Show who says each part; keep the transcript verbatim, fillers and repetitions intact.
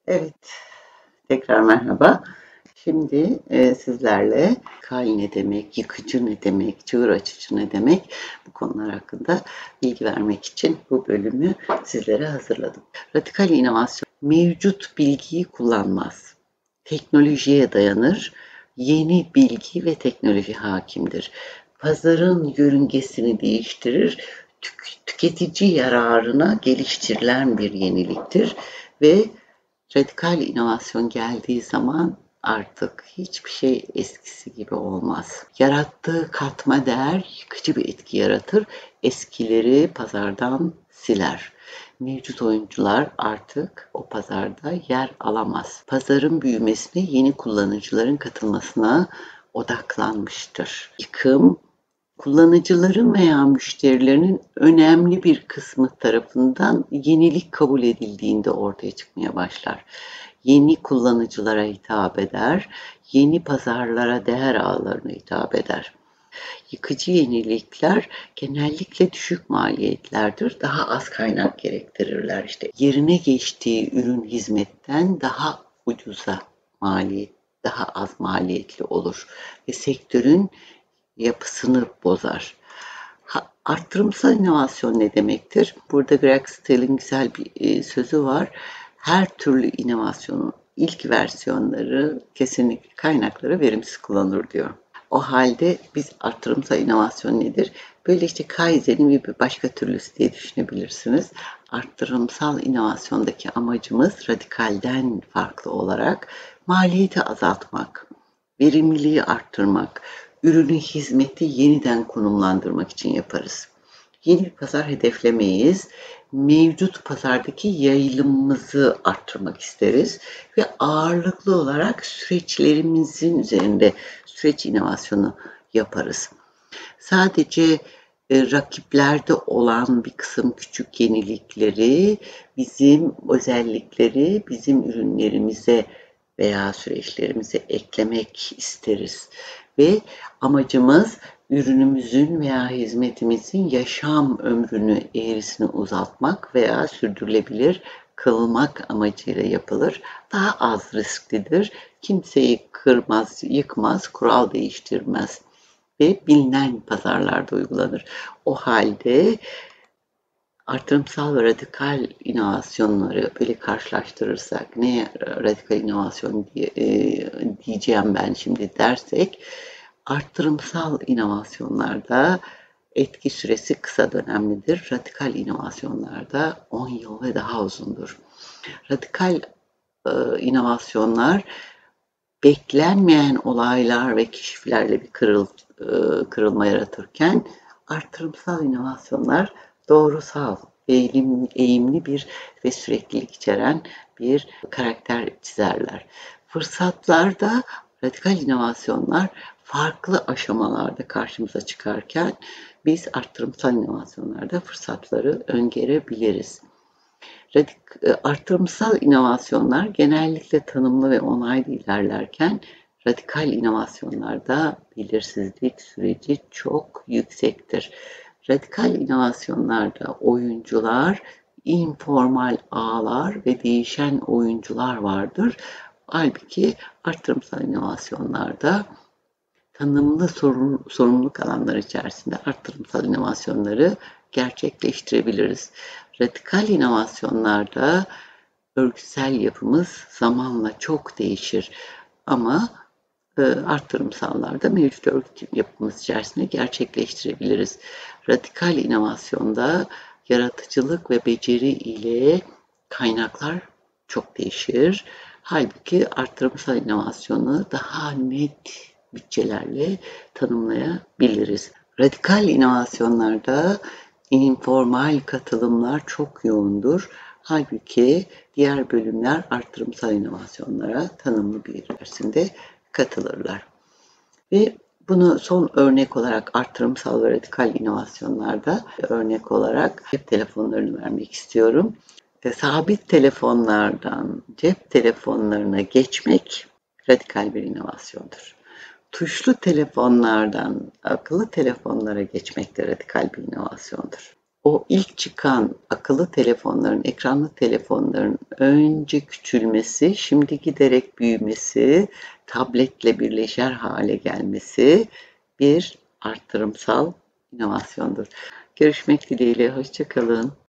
Speaker 1: Evet, tekrar merhaba. Şimdi e, sizlerle radikal ne demek, yıkıcı ne demek, çığır açıcı ne demek bu konular hakkında bilgi vermek için bu bölümü sizlere hazırladım. Radikal inovasyon mevcut bilgiyi kullanmaz. Teknolojiye dayanır, yeni bilgi ve teknoloji hakimdir. Pazarın yörüngesini değiştirir, tük- tüketici yararına geliştirilen bir yeniliktir ve radikal inovasyon geldiği zaman artık hiçbir şey eskisi gibi olmaz. Yarattığı katma değer yıkıcı bir etki yaratır, eskileri pazardan siler. Mevcut oyuncular artık o pazarda yer alamaz. Pazarın büyümesine, yeni kullanıcıların katılmasına odaklanmıştır. Yıkım, kullanıcıların veya müşterilerinin önemli bir kısmı tarafından yenilik kabul edildiğinde ortaya çıkmaya başlar. Yeni kullanıcılara hitap eder, yeni pazarlara, değer ağlarına hitap eder. Yıkıcı yenilikler genellikle düşük maliyetlerdir, daha az kaynak gerektirirler. İşte yerine geçtiği ürün hizmetten daha ucuza maliyet, daha az maliyetli olur ve sektörün yapısını bozar. Ha, arttırımsal inovasyon ne demektir? Burada Greg Stell'in güzel bir e, sözü var. Her türlü inovasyonun ilk versiyonları kesinlikle kaynakları verimsiz kullanılır diyor. O halde biz arttırımsal inovasyon nedir? Böyle işte Kaizen'in bir başka türlüsü diye düşünebilirsiniz. Arttırımsal inovasyondaki amacımız radikalden farklı olarak maliyeti azaltmak, verimliliği arttırmak, ürünü, hizmeti yeniden konumlandırmak için yaparız. Yeni bir pazar hedeflemeyiz. Mevcut pazardaki yayılımımızı arttırmak isteriz ve ağırlıklı olarak süreçlerimizin üzerinde süreç inovasyonu yaparız. Sadece e, rakiplerde olan bir kısım küçük yenilikleri, bizim özellikleri bizim ürünlerimize veya süreçlerimize eklemek isteriz. Ve amacımız ürünümüzün veya hizmetimizin yaşam ömrünü, eğrisini uzatmak veya sürdürülebilir kılmak amacıyla yapılır. Daha az risklidir. Kimseyi kırmaz, yıkmaz, kural değiştirmez ve bilinen pazarlarda uygulanır. O halde artırımsal ve radikal inovasyonları böyle karşılaştırırsak ne radikal inovasyon diye, e, diyeceğim ben şimdi dersek artırımsal inovasyonlarda etki süresi kısa dönemlidir. Radikal inovasyonlarda on yıl ve daha uzundur. Radikal e, inovasyonlar beklenmeyen olaylar ve keşiflerle bir kırıl, e, kırılma yaratırken artırımsal inovasyonlar doğrusal, eğilim, eğimli bir ve süreklilik içeren bir karakter çizerler. Fırsatlarda radikal inovasyonlar farklı aşamalarda karşımıza çıkarken biz artırımsal inovasyonlarda fırsatları öngörebiliriz. Radik, e, artırımsal inovasyonlar genellikle tanımlı ve onaylı ilerlerken radikal inovasyonlarda belirsizlik süreci çok yüksektir. Radikal inovasyonlarda oyuncular, informal ağlar ve değişen oyuncular vardır. Halbuki artırımsal inovasyonlarda tanımlı sorun, sorumluluk alanları içerisinde artırımsal inovasyonları gerçekleştirebiliriz. Radikal inovasyonlarda örgütsel yapımız zamanla çok değişir ama e, artırımsallarda mevcut örgüt yapımız içerisinde gerçekleştirebiliriz. Radikal inovasyonda yaratıcılık ve beceri ile kaynaklar çok değişir. Halbuki artırımsal inovasyonu daha net bütçelerle tanımlayabiliriz. Radikal inovasyonlarda informal katılımlar çok yoğundur. Halbuki diğer bölümler artırımsal inovasyonlara tanımlı bir içerisinde katılırlar. Ve bunu son örnek olarak artırımsal ve radikal inovasyonlarda örnek olarak cep telefonlarını vermek istiyorum. E, sabit telefonlardan cep telefonlarına geçmek radikal bir inovasyondur. Tuşlu telefonlardan akıllı telefonlara geçmek de radikal bir inovasyondur. o ilk çıkan akıllı telefonların, ekranlı telefonların önce küçülmesi, şimdi giderek büyümesi, tabletle birleşer hale gelmesi bir artırımsal inovasyondur. Görüşmek dileğiyle, hoşça kalın.